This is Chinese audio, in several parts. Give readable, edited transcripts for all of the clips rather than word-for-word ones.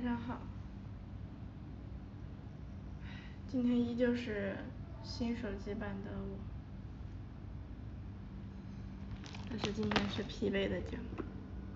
上好。今天依旧是新手机版的我，但是今天是疲惫的节目。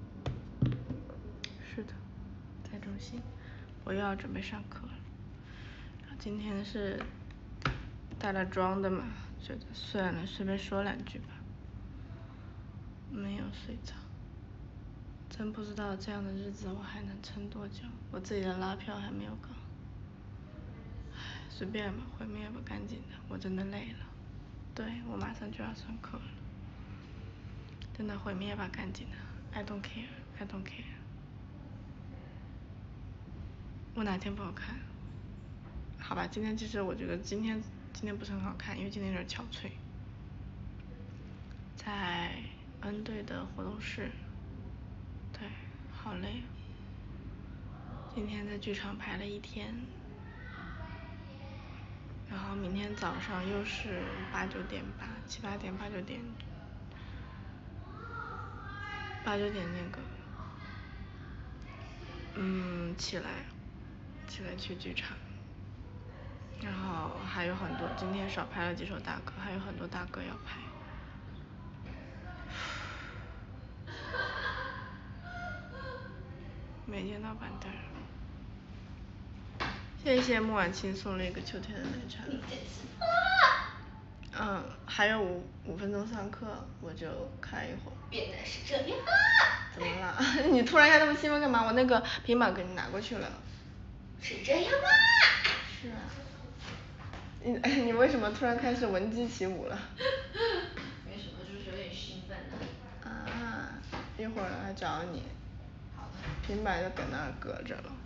是的，在中心，我又要准备上课了。今天是带了妆的嘛，觉得算了，随便说两句吧。没有睡着，真不知道这样的日子我还能撑多久。我自己的拉票还没有搞，唉，随便吧，毁灭吧，赶紧的，我真的累了。对，我马上就要上课了，真的毁灭吧，赶紧的 ，I don't care, I don't care。我哪天不好看？好吧，今天其实我觉得今天不是很好看，因为今天有点憔悴。在 N 队的活动室，对，好累。今天在剧场排了一天，然后明天早上又是8、9点吧，7、8点、8、9点，8、9点那个，起来去剧场，然后还有很多，今天少排了几首大歌，还有很多大歌要排。没见到板凳。谢谢莫婉清送了一个秋天的奶茶。还有5分钟上课，我就开一会儿。 原来是这样啊！ 怎么了？你突然一下那么兴奋干嘛？我那个平板给你拿过去了。 是这样啊！ 是啊。你为什么突然开始闻鸡起舞了？ 没什么，就是有点兴奋呢。 啊，一会儿来找你。 好的。 平板就搁那儿搁着了。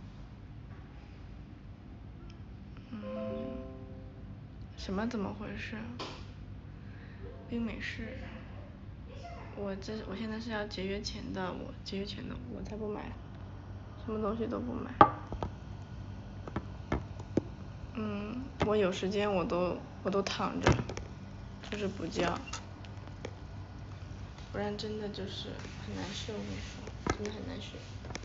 什么怎么回事？冰美式。我现在是要节约钱的，我才不买，什么东西都不买。我有时间我都躺着，就是不叫，不然真的就是很难受，我跟你说，真的很难受。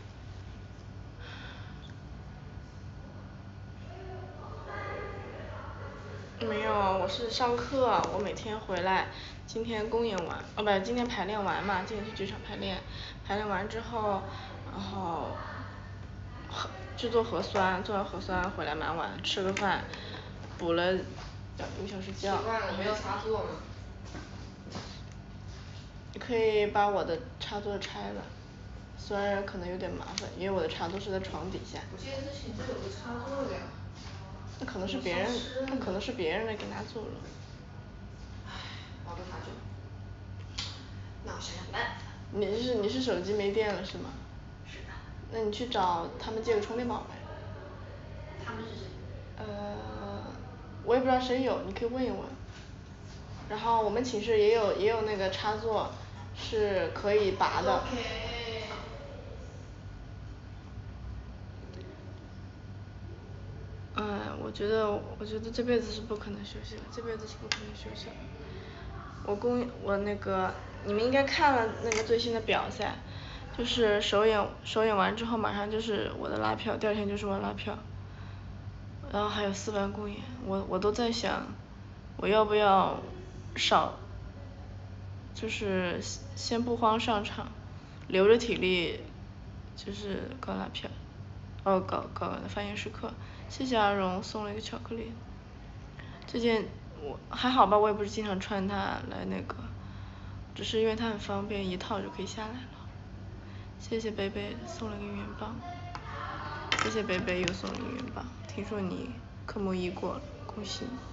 没有，我是上课，我每天回来，今天公演完，不，今天排练完嘛，今天去剧场排练，排练完之后，然后去做核酸，做完核酸回来蛮晚，吃个饭，补了1个小时觉。 习惯了，没有插座吗？ 你可以把我的插座拆了，虽然可能有点麻烦，因为我的插座是在床底下。 我记得之前就有个插座的呀。 那可能是别人的给拿走了。 唉，熬了好久。那我想想办法。 你是手机没电了是吗？ 是的。 那你去找他们借个充电宝呗。 他们是谁？ 我也不知道谁有，你可以问一问。然后我们寝室也有那个插座，是可以拔的。 OK。 我觉得这辈子是不可能休息了，这辈子是不可能休息了。我那个你们应该看了那个最新的表噻，就是首演完之后马上就是我的拉票，第2天就是我拉票，然后还有4班公演，我都在想，我要不要就是先不慌上场，留着体力，就是搞拉票，搞发言时刻。谢谢阿荣送了一个巧克力。这件我还好吧，我也不是经常穿它来那个，只是因为它很方便，一套就可以下来了。谢谢贝贝送了个原棒，谢谢贝贝又送了个原棒，听说你科目1过了，恭喜你。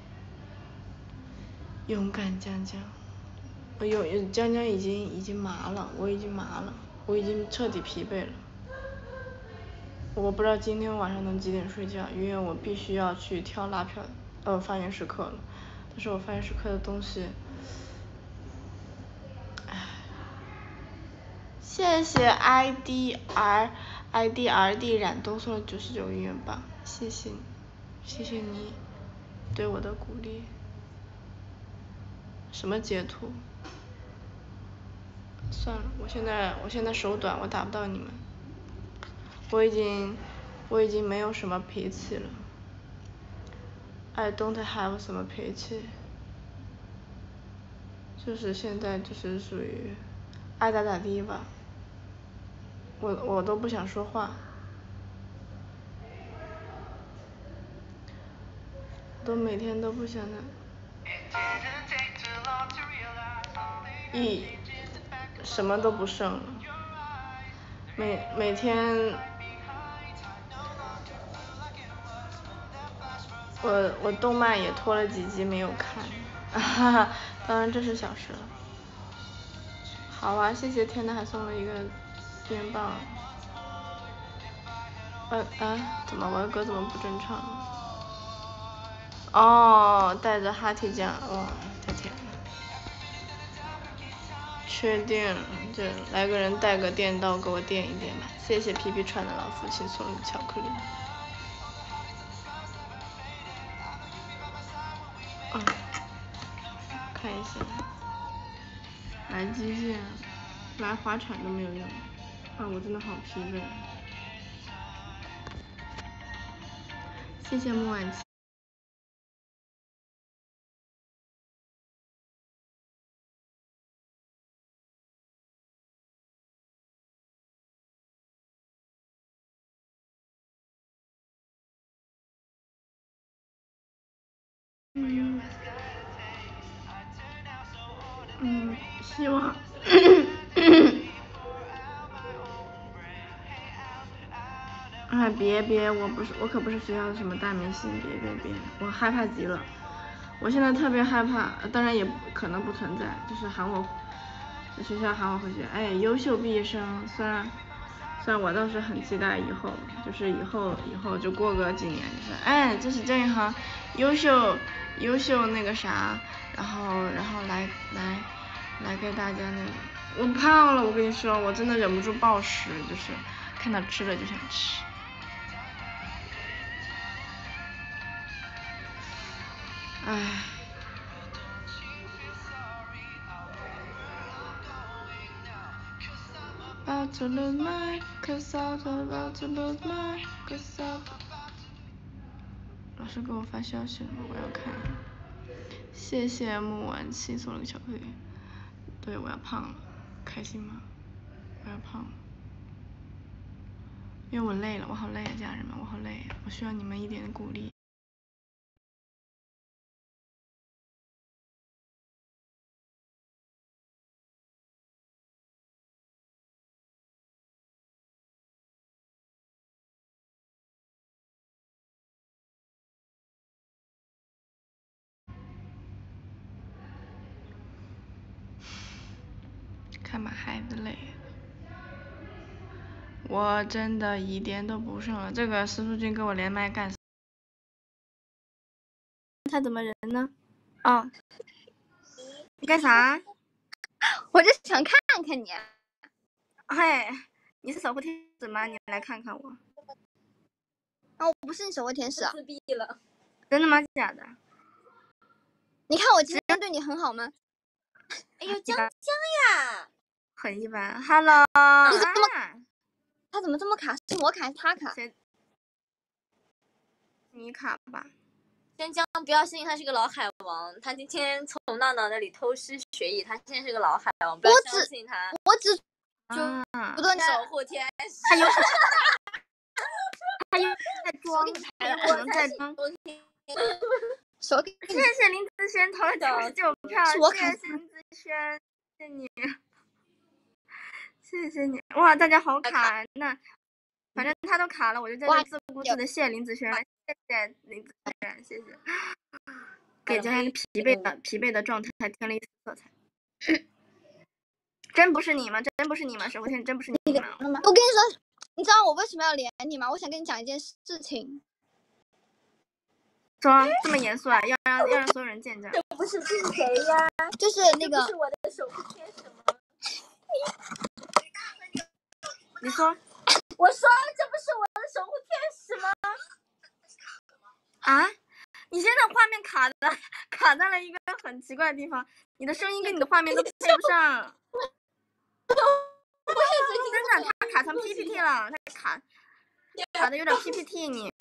勇敢江江，江江已经麻了，我已经麻了，我已经彻底疲惫了。我不知道今天晚上能几点睡觉，因为我必须要去挑拉票发言时刻了，但是我发言时刻的东西，谢谢 IDRD 冉东送了99个元棒，谢谢你，谢谢你对我的鼓励。什么截图？算了，我现在手短，我打不到你们。 我已经没有什么脾气了。I don't have 什么脾气，就是现在就是属于爱咋咋地吧。我都不想说话，都每天都不想的。什么都不剩了。每天我动漫也拖了几集没有看，哈哈，当然这是小事了。好啊，谢谢天呐，还送了一个电棒。怎么我的歌怎么不正常？哦，带着哈提酱，哇，太甜了。确定，就来个人带个电刀给我电一电吧。谢谢皮皮川的老父亲送的巧克力。看一下，来机械，来滑铲都没有用。我真的好疲惫。谢谢莫婉琪。希望别，我可不是学校的什么大明星，别，我害怕极了。我现在特别害怕，当然也可能不存在，就是学校喊我回去，优秀毕业生，虽然我倒是很期待以后，就是以后就过个几年，就是这是这一行优秀那个啥，然后来给大家那个。我胖了，我跟你说，我真的忍不住暴食，就是看到吃了就想吃。About to lose my, 'cause I'm about to lose my, 'cause I'm。老师给我发消息了吗？我要看一下。谢谢木婉琪送了个巧克力。对，我要胖了，开心吗？我要胖了，因为我累了，我好累啊，家人们，我好累啊，我需要你们一点的鼓励。看把孩子累，我真的一点都不剩了。这个司书君给我连麦干。他怎么人呢？哦，你干啥？ 我就想看看你。 嘿，你是守护天使吗？你来看看我。 我不是你守护天使啊。 自闭了。 真的吗？假的？ 你看我今天对你很好吗？ 哎呦，江呀！ 很一般。Hello。 他怎么这么卡？是我卡还是他卡？ 你卡吧。 江江不要信，他是个老海王，他今天从闹闹那里偷师学艺，他现在是个老海王，不要相信他。 我只不断守护天使。 他又在装，可能在装。谢谢林子轩投了99票，谢谢林子轩，谢谢你，谢谢你，哇，大家好卡，那反正他都卡了，我就在这自顾自的谢林子轩，谢谢林子轩，谢谢，给家人疲惫的状态添了一丝色彩。真不是你吗？真不是你吗？守护天真不是你吗？ 我跟你说，你知道我为什么要连你吗？我想跟你讲一件事情。 说这么严肃啊？要让所有人见证。 这不是谁呀？ 就是那个。 这不是我的守护天使吗？ 你说。 我说这不是我的守护天使吗？ 啊？你现在画面卡在了一个很奇怪的地方，你的声音跟你的画面都配不上。真的，他卡成 PPT 了，他卡。 卡的有点 PPT 你。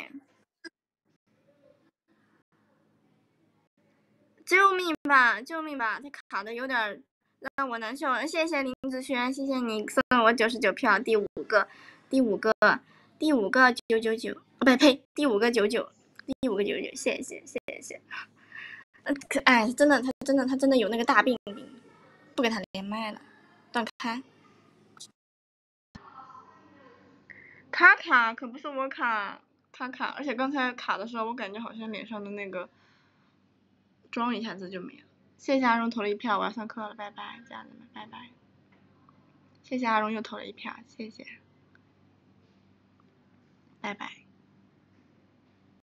救命吧！救命吧！它卡的有点让我难受。谢谢林子轩，谢谢你送了我99票，第五个999，不呸，第五个99，谢谢。哎，真的，他真的有那个大病，不给他连麦了，断开。他卡可不是我卡，他卡，而且刚才卡的时候，我感觉好像脸上的那个妆一下子就没了。谢谢阿荣投了1票，我要上课了，拜拜，家人们，拜拜。谢谢阿荣又投了1票，谢谢，拜拜。